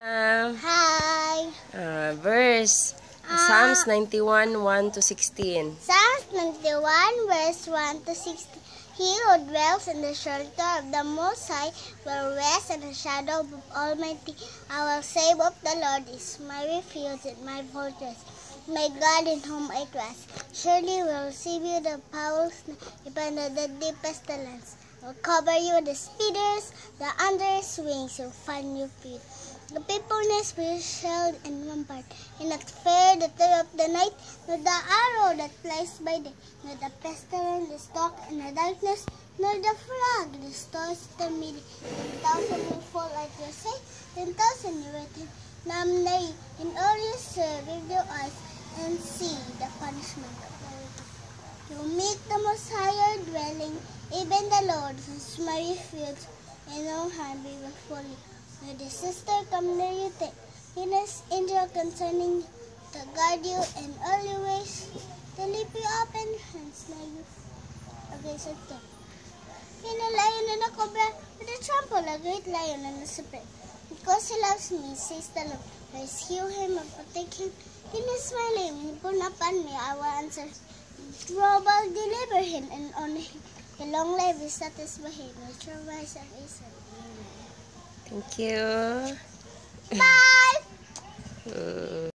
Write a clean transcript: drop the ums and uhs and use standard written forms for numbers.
Hi. Verse Psalms 91, 1 to 16. Psalms 91, verse 1 to 16. He who dwells in the shelter of the Most High will rest in the shadow of Almighty. I will say of the Lord is my refuge and my fortress, my God in whom I trust. Surely will receive you the foul snare, even the deepest pestilence. Will cover you with the spears, the under his wings will find your feet. The faithfulness will shield and rampart, and not fear the terror of the night, nor the arrow that flies by day, nor the pestilence that stalks in the darkness, nor the frog that stores the midday. 10,000 will fall at your side, 10,000 you with him. Namely, in all you serve with your eyes, and see the punishment of the wicked. You make the Most High your dwelling, even the Lord is my refuge, and no harm will befall you. Nor the sister come near you, in his angel concerning you, to guard you in all your ways, to lift you up in hands near you against the tongue. In a lion and a cobra, with a trample, a great lion and a serpent. Because he loves me, says the Lord, I rescue him and protect him. He is my name, he put upon me, I will answer. Trouble, deliver him, and honor him. The long life is satisfied him, with true rise of Israel. Thank you. Bye!